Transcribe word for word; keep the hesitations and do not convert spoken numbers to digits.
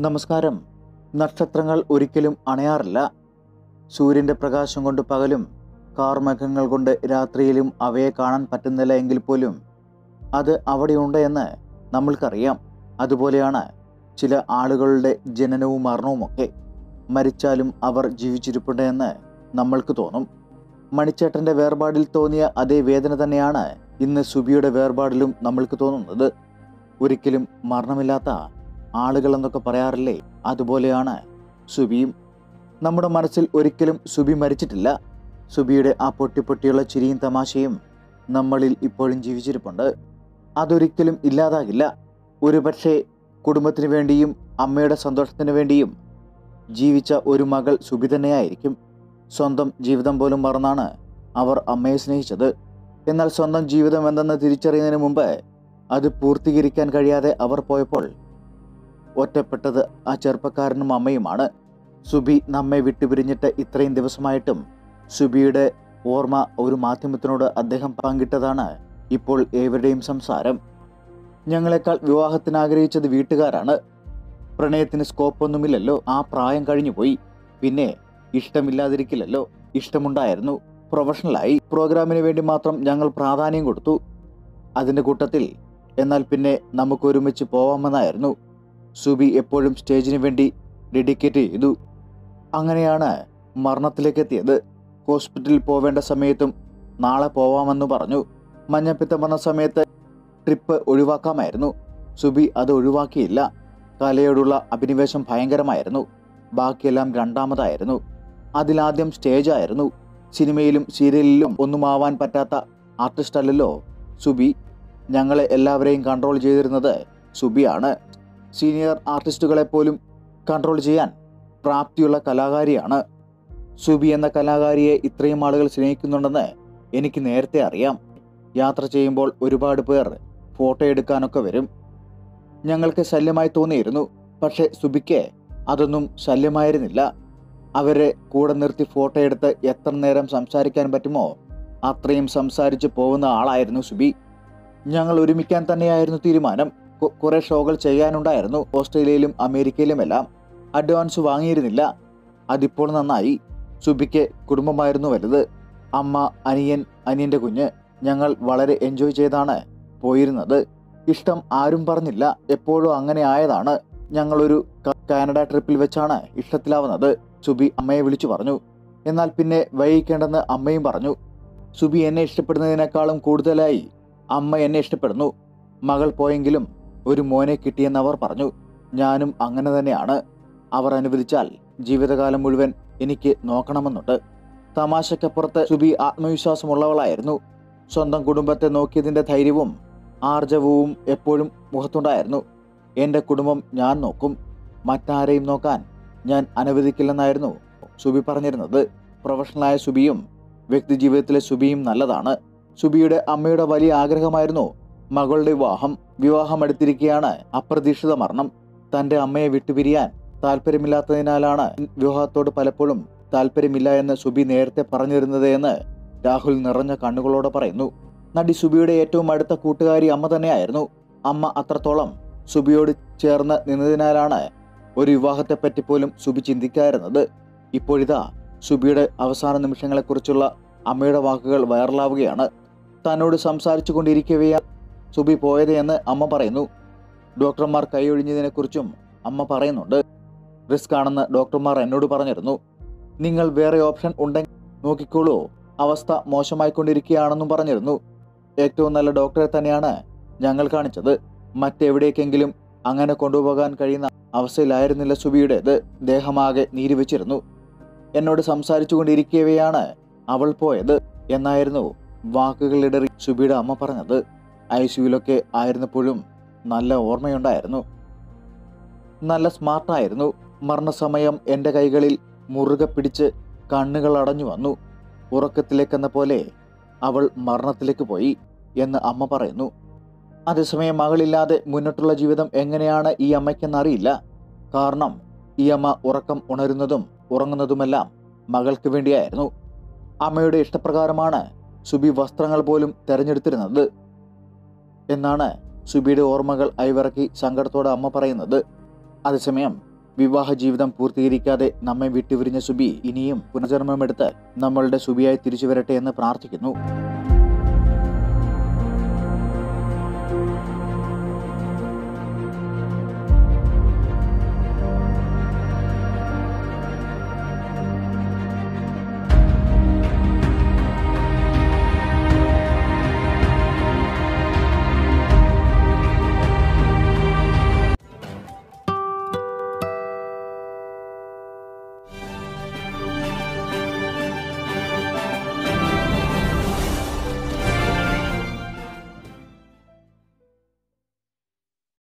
നമസ്കാരം. നക്ഷത്രങ്ങൾ ഒരിക്കലും അണയാറില്ല. സൂര്യൻ്റെ പ്രകാശം കൊണ്ട് പകലും കാർമേഘങ്ങൾ കൊണ്ട് രാത്രിയിലും അവയെ കാണാൻ പറ്റുന്നില്ല എങ്കിൽ പോലും അത് അവിടെയുണ്ട് എന്ന് നമ്മൾക്കറിയാം. അതുപോലെയാണ് ചില ആളുകളുടെ ജനനവും മരണവുമൊക്കെ. മരിച്ചാലും അവർ ജീവിച്ചിരിപ്പുണ്ട് എന്ന് നമ്മൾക്ക് തോന്നും. മണിച്ചേട്ടൻ്റെ വേർപാടിൽ തോന്നിയ അതേ വേദന തന്നെയാണ് ഇന്ന് സുബിയുടെ വേർപാടിലും നമ്മൾക്ക് തോന്നുന്നത്. ഒരിക്കലും മരണമില്ലാത്ത ആളുകൾ എന്നൊക്കെ പറയാറില്ലേ, അതുപോലെയാണ് സുബിയും. നമ്മുടെ മനസ്സിൽ ഒരിക്കലും സുബി മരിച്ചിട്ടില്ല. സുബിയുടെ ആ പൊട്ടി പൊട്ടിയുള്ള ചിരിയും തമാശയും നമ്മളിൽ ഇപ്പോഴും ജീവിച്ചിരിപ്പുണ്ട്. അതൊരിക്കലും ഇല്ലാതാകില്ല. ഒരുപക്ഷെ കുടുംബത്തിന് വേണ്ടിയും അമ്മയുടെ സന്തോഷത്തിന് വേണ്ടിയും ജീവിച്ച ഒരു മകൾ സുബി തന്നെയായിരിക്കും. സ്വന്തം ജീവിതം പോലും മറന്നാണ് അവർ അമ്മയെ സ്നേഹിച്ചത്. എന്നാൽ സ്വന്തം ജീവിതം എന്തെന്ന് തിരിച്ചറിയുന്നതിന് മുമ്പ് അത് പൂർത്തീകരിക്കാൻ കഴിയാതെ അവർ പോയപ്പോൾ ഒറ്റപ്പെട്ടത് ആ ചെറുപ്പക്കാരനും അമ്മയുമാണ്. സുബി നമ്മെ വിട്ടുപിരിഞ്ഞിട്ട് ഇത്രയും ദിവസമായിട്ടും സുബിയുടെ ഓർമ്മ ഒരു മാധ്യമത്തിനോട് അദ്ദേഹം പങ്കിട്ടതാണ് ഇപ്പോൾ ഏവരുടെയും സംസാരം. ഞങ്ങളെക്കാൾ വിവാഹത്തിന് ആഗ്രഹിച്ചത് വീട്ടുകാരാണ്. പ്രണയത്തിന് സ്കോപ്പൊന്നുമില്ലല്ലോ, ആ പ്രായം കഴിഞ്ഞുപോയി. പിന്നെ ഇഷ്ടമില്ലാതിരിക്കില്ലല്ലോ, ഇഷ്ടമുണ്ടായിരുന്നു. പ്രൊഫഷണലായി പ്രോഗ്രാമിന് വേണ്ടി മാത്രം ഞങ്ങൾ പ്രാധാന്യം കൊടുത്തു. അതിൻ്റെ കൂട്ടത്തിൽ എന്നാൽ പിന്നെ നമുക്ക് ഒരുമിച്ച് പോവാമെന്നായിരുന്നു. സുബി എപ്പോഴും സ്റ്റേജിന് വേണ്ടി ഡെഡിക്കേറ്റ് ചെയ്തു. അങ്ങനെയാണ് മരണത്തിലേക്ക് എത്തിയത്. ഹോസ്പിറ്റലിൽ പോവേണ്ട സമയത്തും നാളെ പോവാമെന്ന് പറഞ്ഞു. മഞ്ഞപ്പിത്തം വന്ന സമയത്ത് ട്രിപ്പ് ഒഴിവാക്കാമായിരുന്നു. സുബി അത് ഒഴിവാക്കിയില്ല. കലയോടുള്ള അഭിനിവേശം ഭയങ്കരമായിരുന്നു. ബാക്കിയെല്ലാം രണ്ടാമതായിരുന്നു. അതിലാദ്യം സ്റ്റേജായിരുന്നു. സിനിമയിലും സീരിയലിലും ഒന്നും ആവാൻ പറ്റാത്ത ആർട്ടിസ്റ്റ് അല്ലല്ലോ സുബി. ഞങ്ങളെ എല്ലാവരെയും കൺട്രോൾ ചെയ്തിരുന്നത് സുബിയാണ്. സീനിയർ ആർട്ടിസ്റ്റുകളെ പോലും കൺട്രോൾ ചെയ്യാൻ പ്രാപ്തിയുള്ള കലാകാരിയാണ്. സുബി എന്ന കലാകാരിയെ ഇത്രയും ആളുകൾ സ്നേഹിക്കുന്നുണ്ടെന്ന് എനിക്ക് നേരത്തെ അറിയാം. യാത്ര ചെയ്യുമ്പോൾ ഒരുപാട് പേർ ഫോട്ടോ എടുക്കാനൊക്കെ വരും. ഞങ്ങൾക്ക് ശല്യമായി തോന്നിയിരുന്നു. പക്ഷെ സുബിക്ക് അതൊന്നും ശല്യമായിരുന്നില്ല. അവരെ കൂടെ നിർത്തി ഫോട്ടോ എടുത്ത് എത്ര നേരം സംസാരിക്കാൻ പറ്റുമോ അത്രയും സംസാരിച്ച് പോകുന്ന ആളായിരുന്നു സുബി. ഞങ്ങൾ ഒരുമിക്കാൻ തന്നെയായിരുന്നു തീരുമാനം. കുറെ ഷോകൾ ചെയ്യാനുണ്ടായിരുന്നു, ഓസ്ട്രേലിയയിലും അമേരിക്കയിലുമെല്ലാം. അഡ്വാൻസ് വാങ്ങിയിരുന്നില്ല. അതിപ്പോൾ നന്നായി. സുബിക്ക് കുടുംബമായിരുന്നു വലുത്. അമ്മ, അനിയൻ, അനിയൻ്റെ കുഞ്ഞ്. ഞങ്ങൾ വളരെ എൻജോയ് ചെയ്താണ് പോയിരുന്നത്. ഇഷ്ടം ആരും പറഞ്ഞില്ല, എപ്പോഴും അങ്ങനെ ആയതാണ്. ഞങ്ങളൊരു കാനഡ ട്രിപ്പിൽ വെച്ചാണ് ഇഷ്ടത്തിലാവുന്നത്. സുബി അമ്മയെ വിളിച്ചു പറഞ്ഞു. എന്നാൽ പിന്നെ വൈകിക്കേണ്ടെന്ന് അമ്മയും പറഞ്ഞു. സുബി എന്നെ ഇഷ്ടപ്പെടുന്നതിനേക്കാളും കൂടുതലായി അമ്മ എന്നെ ഇഷ്ടപ്പെടുന്നു. മകൾ പോയെങ്കിലും ഒരു മോനെ കിട്ടിയെന്നവർ പറഞ്ഞു. ഞാനും അങ്ങനെ തന്നെയാണ്. അവർ അനുവദിച്ചാൽ ജീവിതകാലം മുഴുവൻ എനിക്ക് നോക്കണമെന്നുണ്ട്. തമാശക്കപ്പുറത്ത് സുബി ആത്മവിശ്വാസമുള്ളവളായിരുന്നു. സ്വന്തം കുടുംബത്തെ നോക്കിയതിൻ്റെ ധൈര്യവും ആർജവവും എപ്പോഴും മുഖത്തുണ്ടായിരുന്നു. എൻ്റെ കുടുംബം ഞാൻ നോക്കും, മറ്റാരെയും നോക്കാൻ ഞാൻ അനുവദിക്കില്ലെന്നായിരുന്നു സുബി പറഞ്ഞിരുന്നത്. പ്രൊഫഷണലായ സുബിയും വ്യക്തി ജീവിതത്തിലെ സുബിയും നല്ലതാണ്. സുബിയുടെ അമ്മയുടെ വലിയ ആഗ്രഹമായിരുന്നു മകളുടെ വിവാഹം. വിവാഹം അടുത്തിരിക്കെയാണ് അപ്രതീക്ഷിത മരണം. തൻ്റെ അമ്മയെ വിട്ടുപിരിയാൻ താല്പര്യമില്ലാത്തതിനാലാണ് വിവാഹത്തോട് പലപ്പോഴും താല്പര്യമില്ല എന്ന് സുബി നേരത്തെ പറഞ്ഞിരുന്നത് എന്ന് രാഹുൽ നിറഞ്ഞ കണ്ണുകളോടെ പറയുന്നു. നടി സുബിയുടെ ഏറ്റവും അടുത്ത കൂട്ടുകാരി അമ്മ തന്നെയായിരുന്നു. അമ്മ അത്രത്തോളം സുബിയോട് ചേർന്ന് നിന്നതിനാലാണ് ഒരു വിവാഹത്തെപ്പറ്റി പോലും സുബി ചിന്തിക്കാതിരുന്നത്. ഇപ്പോഴിതാ സുബിയുടെ അവസാന നിമിഷങ്ങളെക്കുറിച്ചുള്ള അമ്മയുടെ വാക്കുകൾ വൈറലാവുകയാണ്. തന്നോട് സംസാരിച്ചു കൊണ്ടിരിക്കവെയാണ് സുബി പോയത് എന്ന് അമ്മ പറയുന്നു. ഡോക്ടർമാർ കൈയൊഴിഞ്ഞതിനെക്കുറിച്ചും അമ്മ പറയുന്നുണ്ട്. റിസ്ക് ആണെന്ന് ഡോക്ടർമാർ എന്നോട് പറഞ്ഞിരുന്നു. നിങ്ങൾ വേറെ ഓപ്ഷൻ ഉണ്ടെങ്കിൽ നോക്കിക്കോളൂ, അവസ്ഥ മോശമായിക്കൊണ്ടിരിക്കുകയാണെന്നും പറഞ്ഞിരുന്നു. ഏറ്റവും നല്ല ഡോക്ടറെ തന്നെയാണ് ഞങ്ങൾ കാണിച്ചത്. മറ്റെവിടേക്കെങ്കിലും അങ്ങനെ കൊണ്ടുപോകാൻ കഴിയുന്ന അവസ്ഥയിലായിരുന്നില്ല സുബിയുടേത്. ദേഹമാകെ നീര് വെച്ചിരുന്നു. എന്നോട് സംസാരിച്ചു കൊണ്ടിരിക്കവെയാണ് അവൾ പോയത് എന്നായിരുന്നു വാക്കുകളിടറി സുബിയുടെ അമ്മ പറഞ്ഞത്. ഐ സിയുലൊക്കെ ആയിരുന്നപ്പോഴും നല്ല ഓർമ്മയുണ്ടായിരുന്നു. നല്ല സ്മാർട്ടായിരുന്നു. മരണസമയം എൻ്റെ കൈകളിൽ മുറുകെ പിടിച്ച് കണ്ണുകൾ അടഞ്ഞു വന്നു. ഉറക്കത്തിലേക്കെന്ന പോലെ അവൾ മരണത്തിലേക്ക് പോയി എന്ന് അമ്മ പറയുന്നു. അതേസമയം മകളില്ലാതെ മുന്നോട്ടുള്ള ജീവിതം എങ്ങനെയാണ് ഈ അമ്മയ്ക്കെന്നറിയില്ല. കാരണം ഈ അമ്മ ഉറക്കം ഉണരുന്നതും ഉറങ്ങുന്നതുമെല്ലാം മകൾക്ക് വേണ്ടിയായിരുന്നു. അമ്മയുടെ ഇഷ്ടപ്രകാരമാണ് സുബി വസ്ത്രങ്ങൾ പോലും തെരഞ്ഞെടുത്തിരുന്നത് എന്നാണ് സുബിയുടെ ഓർമ്മകൾ അയവിറക്കി സങ്കടത്തോടെ അമ്മ പറയുന്നത്. അതേസമയം വിവാഹ ജീവിതം പൂർത്തീകരിക്കാതെ നമ്മെ വിട്ടുപിരിഞ്ഞ സുബി ഇനിയും പുനർജന്മമെടുത്ത് നമ്മളുടെ സുബിയായി തിരിച്ചു വരട്ടെ എന്ന് പ്രാർത്ഥിക്കുന്നു.